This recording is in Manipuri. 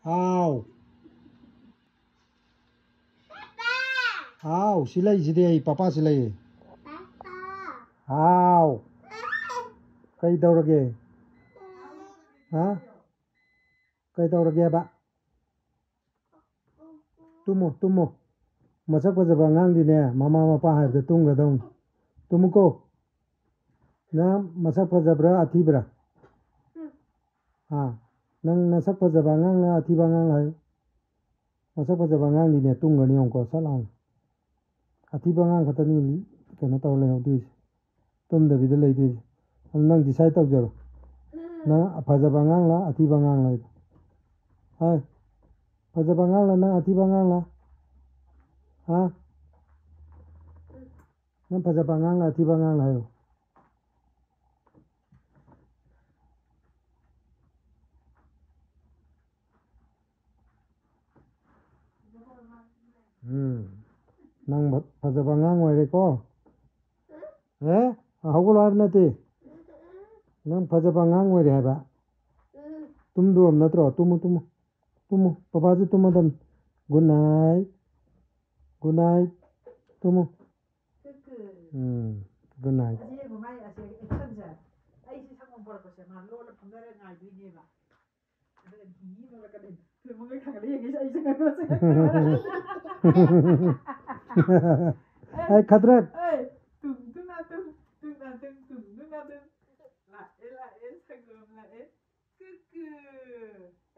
ꯍꯥꯎ ꯍꯥꯎ ꯁꯤ ꯂꯩꯁꯤꯗꯤ ꯑꯩ ꯄꯄꯥꯁꯤ ꯂꯩ ꯍꯥꯎ ꯀꯩ ꯇꯧꯔꯒꯦ ꯍꯥ ꯀꯩ ꯇꯧꯔꯒꯦꯕ ꯇꯨꯝꯃꯣ ꯇꯨꯝꯃꯣ ꯃꯁꯛ ꯐꯖꯕ ꯑꯉꯥꯡꯗꯤꯅꯦ ꯃꯃꯥ ꯃꯄꯥ ꯍꯥꯏꯕꯗ ꯇꯨꯝꯒꯗꯧꯅꯤ ꯇꯨꯝꯃꯨꯀꯣ ꯅꯪ ꯃꯁꯛ ꯐꯖꯕ꯭ꯔꯥ ꯑꯊꯤꯕ꯭ꯔꯥ ꯅꯪ ꯅꯁꯛ ꯐꯖꯕ ꯑꯉꯥꯡꯂ ꯑꯊꯤꯕ ꯑꯉꯥꯡꯂ ꯍꯥꯏꯌꯨ ꯃꯁꯛ ꯐꯖꯕ ꯑꯉꯥꯡꯗꯤꯅꯦ ꯇꯨꯝꯒꯅꯤ ꯌꯦꯡꯉꯨꯀꯣ ꯁꯠ ꯂꯥꯎꯅ ꯑꯊꯤꯕ ꯑꯉꯥꯡ ꯈꯛꯇꯅꯤ ꯀꯩꯅꯣ ꯇꯧꯔ ꯂꯩꯍꯧꯗꯣꯏꯁꯦ ꯇꯨꯝꯗꯕꯤꯗ ꯂꯩꯗꯣꯏꯁꯦ ꯑꯗꯨ ꯅꯪ ꯗꯤꯁꯥꯏꯠ ꯇꯧꯖꯔꯣ ꯅꯪ ꯐꯖꯕ ꯑꯉꯥꯡꯂ ꯑꯊꯤꯕ ꯑꯉꯥꯡꯂ ꯍꯥꯏꯗꯣ ꯍꯥꯏ ꯐꯖꯕ ꯑꯉꯥꯡꯂ ꯅꯪ ꯑꯊꯤꯕ ꯑꯉꯥꯡꯂ ꯅꯪ ꯐꯖꯕ ꯑꯉꯥꯡꯂ ꯑꯊꯤꯕ ꯑꯉꯥꯡꯂ ꯍꯥꯏꯌꯨ ꯅꯪ ꯐꯖꯕ ꯑꯉꯥꯡ ꯑꯣꯏꯔꯦꯀꯣ ꯍꯧꯒꯠꯂꯣ ꯍꯥꯏꯕ ꯅꯠꯇꯦ ꯅꯪ ꯐꯖꯕ ꯑꯉꯥꯡ ꯑꯣꯏꯔꯦ ꯍꯥꯏꯕ ꯇꯨꯝꯗꯣꯔꯕ ꯅꯠꯇ꯭ꯔꯣ ꯇꯨꯝꯃꯨ ꯇꯨꯝꯃꯨ ꯇꯨꯝꯃꯨ ꯄꯄꯥꯁꯨ ꯇꯨꯝꯃꯗꯝꯅꯤ ꯒꯨꯗ ꯅꯥꯏꯠ ꯒꯨꯗ ꯅꯥꯏꯠ ꯇꯨꯝꯃꯨ ꯒꯨꯗ ꯅꯥꯏꯠ ꯑꯩꯁꯤ ꯁꯪꯒꯣꯝ ꯄꯣꯔꯛꯄꯁꯦ ꯃꯥ ꯂꯣꯟꯅ ꯐꯝꯊꯔ ꯉꯥꯏꯗꯣꯏꯅꯦꯕ ꯑꯗꯨꯒ ꯍꯤ ꯅꯣꯜꯂꯛꯀꯗꯣꯏꯅꯤ ꯃꯉꯩ ꯈꯪꯒꯠꯂ ꯌꯦꯡꯉꯤꯁꯦ ꯑꯩꯁꯦ ꯑꯩ ꯈꯗ꯭ꯔꯛ ꯂꯥꯛꯑꯦ ꯁꯪꯒꯣꯝ ꯂꯥꯛꯑꯦ ꯀꯨꯀꯨ